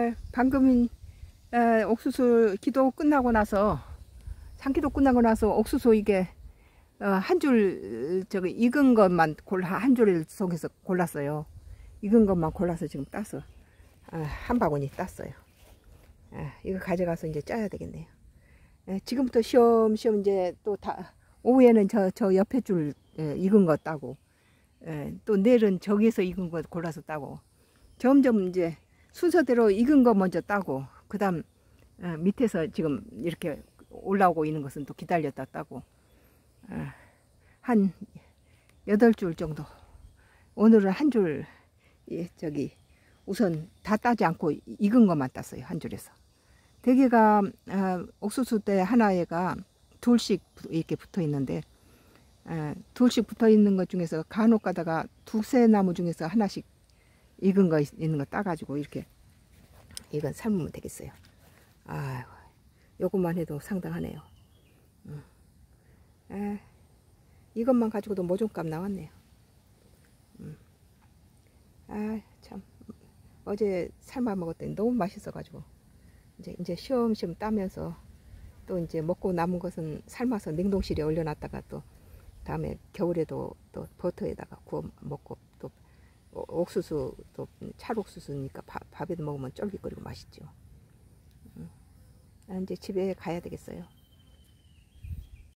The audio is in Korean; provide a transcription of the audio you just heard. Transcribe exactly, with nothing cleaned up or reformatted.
에, 방금 에, 옥수수 기도 끝나고 나서 산기도 끝나고 나서 옥수수 이게 어, 한 줄 저기 익은 것만 골라 한 줄 속에서 골랐어요. 익은 것만 골라서 지금 따서 아, 한 바구니 땄어요. 아, 이거 가져가서 이제 짜야 되겠네요. 에, 지금부터 쉬엄쉬엄 이제 또 다 오후에는 저, 저 옆에 줄 에, 익은 거 따고 에, 또 내일은 저기서 익은 거 골라서 따고 점점 이제 순서대로 익은 거 먼저 따고 그 다음 어, 밑에서 지금 이렇게 올라오고 있는 것은 또 기다렸다 따고 어, 한 여덟 줄 정도. 오늘은 한 줄 예, 저기 우선 다 따지 않고 익은 것만 땄어요. 한 줄에서. 대개가 어, 옥수수 때 하나에가 둘씩 이렇게 붙어 있는데 어, 둘씩 붙어 있는 것 중에서 간혹 가다가 두세 나무 중에서 하나씩 익은 거 있는 거 따가지고 이렇게 이건 삶으면 되겠어요. 아이고, 요것만 해도 상당하네요. 음. 아, 이것만 가지고도 모종값 나왔네요. 음. 아, 참 어제 삶아 먹었더니 너무 맛있어가지고 이제 이제 쉬엄쉬엄 따면서 또 이제 먹고 남은 것은 삶아서 냉동실에 올려놨다가 또 다음에 겨울에도 또 버터에다가 구워 먹고 또 옥수수 또 찰옥수수니까 밥, 밥에도 먹으면 쫄깃거리고 맛있죠. 음. 아, 이제 집에 가야 되겠어요.